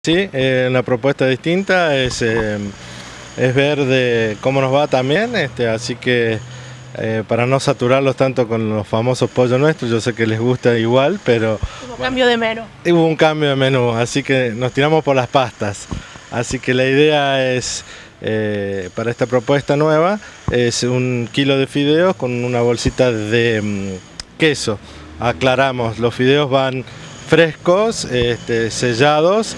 Sí, una propuesta distinta es ver cómo nos va también, así que para no saturarlos tanto con los famosos pollos nuestros, yo sé que les gusta igual, pero... Hubo cambio de menú. Hubo un cambio de menú, así que nos tiramos por las pastas. Así que la idea es, para esta propuesta nueva, es 1 kilo de fideos con una bolsita de queso. Aclaramos, los fideos van frescos, sellados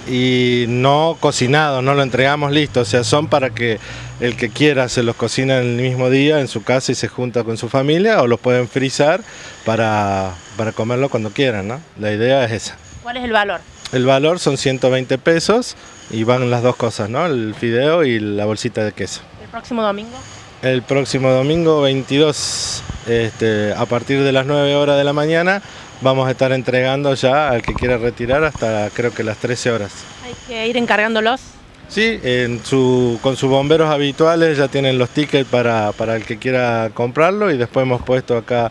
y no cocinados, no lo entregamos listo, o sea, son para que el que quiera se los cocina en el mismo día en su casa y se junta con su familia, o los pueden frizar para comerlo cuando quieran, ¿no? La idea es esa. ¿Cuál es el valor? El valor son 120 pesos y van las dos cosas, ¿no? El fideo y la bolsita de queso. ¿El próximo domingo? El próximo domingo 22, a partir de las 9 horas de la mañana, vamos a estar entregando ya al que quiera retirar hasta creo que las 13 horas. ¿Hay que ir encargándolos? Sí, con sus bomberos habituales ya tienen los tickets para el que quiera comprarlo, y después hemos puesto acá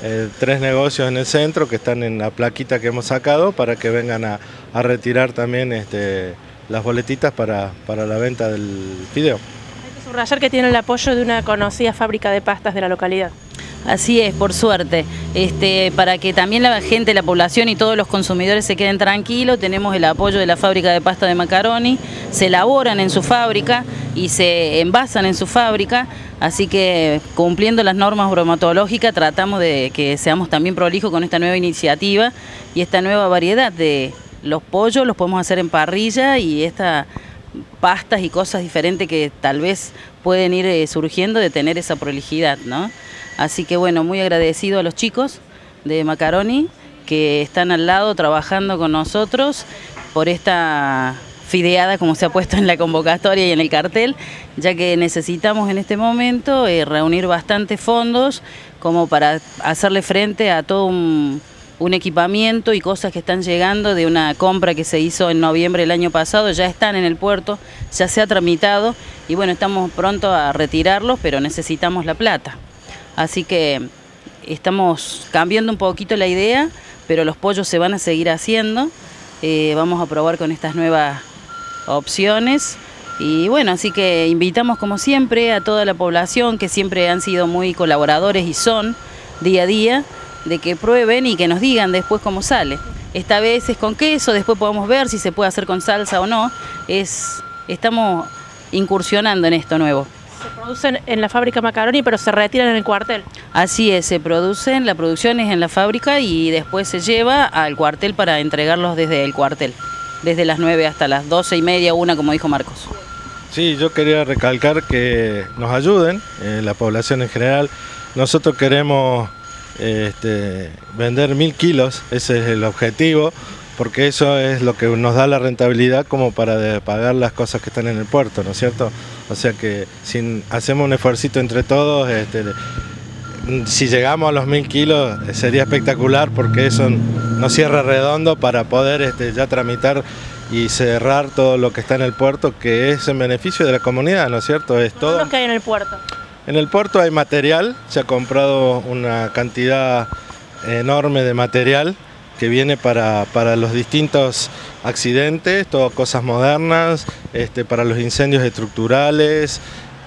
3 negocios en el centro que están en la plaquita que hemos sacado para que vengan a retirar también las boletitas para la venta del fideo. Hay que subrayar que tiene el apoyo de una conocida fábrica de pastas de la localidad. Así es, por suerte. Para que también la gente, la población y todos los consumidores se queden tranquilos, tenemos el apoyo de la fábrica de pasta de Macaroni, se elaboran en su fábrica y se envasan en su fábrica, así que cumpliendo las normas bromatológicas tratamos de que seamos también prolijos con esta nueva iniciativa y esta nueva variedad de los pollos, los podemos hacer en parrilla, y estas pastas y cosas diferentes que tal vez pueden ir surgiendo de tener esa prolijidad, ¿no? Así que bueno, muy agradecido a los chicos de Macaroni que están al lado trabajando con nosotros por esta fideada, como se ha puesto en la convocatoria y en el cartel, ya que necesitamos en este momento reunir bastantes fondos como para hacerle frente a todo un equipamiento y cosas que están llegando de una compra que se hizo en noviembre del año pasado. Ya están en el puerto, ya se ha tramitado y bueno, estamos pronto a retirarlos, pero necesitamos la plata. Así que estamos cambiando un poquito la idea, pero los pollos se van a seguir haciendo. Vamos a probar con estas nuevas opciones. Y bueno, así que invitamos como siempre a toda la población que siempre han sido muy colaboradores y son día a día, de que prueben y que nos digan después cómo sale. Esta vez es con queso, después podemos ver si se puede hacer con salsa o no. Estamos incursionando en esto nuevo. Se producen en la fábrica Macaroni, pero se retiran en el cuartel. Así es, se producen, la producción es en la fábrica y después se lleva al cuartel para entregarlos desde el cuartel, desde las 9 hasta las 12:30, 1, como dijo Marcos. Sí, yo quería recalcar que nos ayuden, la población en general. Nosotros queremos vender 1000 kilos, ese es el objetivo, porque eso es lo que nos da la rentabilidad como para pagar las cosas que están en el puerto, ¿no es cierto? O sea que si hacemos un esfuercito entre todos, si llegamos a los 1000 kilos sería espectacular, porque eso nos cierra redondo para poder ya tramitar y cerrar todo lo que está en el puerto, que es en beneficio de la comunidad, ¿no es cierto? Es todo. ¿Qué es lo que hay en el puerto? En el puerto hay material, se ha comprado una cantidad enorme de material que viene para los distintos accidentes, todas cosas modernas, para los incendios estructurales,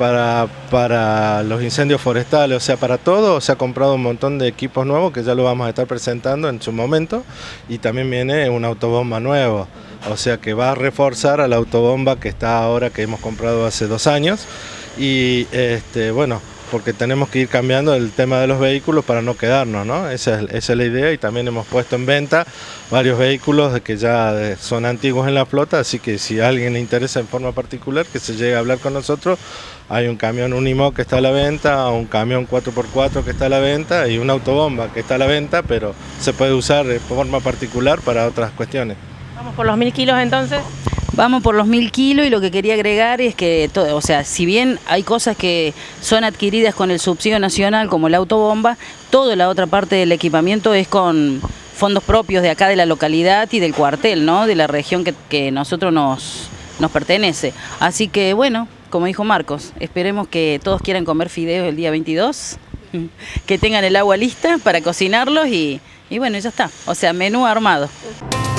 para los incendios forestales, o sea, para todo se ha comprado un montón de equipos nuevos que ya lo vamos a estar presentando en su momento, y también viene una autobomba nueva, o sea que va a reforzar a la autobomba que está ahora, que hemos comprado hace 2 años, y bueno, porque tenemos que ir cambiando el tema de los vehículos para no quedarnos, ¿no? Esa es la idea, y también hemos puesto en venta varios vehículos que ya son antiguos en la flota, así que si a alguien le interesa en forma particular que se llegue a hablar con nosotros, hay un camión Unimog que está a la venta, un camión 4x4 que está a la venta y una autobomba que está a la venta, pero se puede usar de forma particular para otras cuestiones. ¿Vamos por los 1000 kilos entonces? Vamos por los 1000 kilos, y lo que quería agregar es que, o sea, si bien hay cosas que son adquiridas con el subsidio nacional, como la autobomba, toda la otra parte del equipamiento es con fondos propios de acá de la localidad y del cuartel, ¿no? De la región que nosotros nos pertenece. Así que bueno, como dijo Marcos, esperemos que todos quieran comer fideos el día 22, que tengan el agua lista para cocinarlos y bueno, ya está. O sea, menú armado.